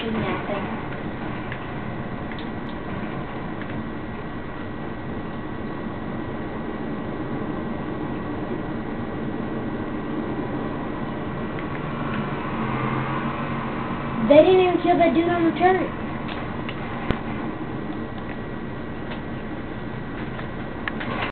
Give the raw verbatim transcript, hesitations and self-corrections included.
shooting that thing. They didn't even kill that dude on the turret.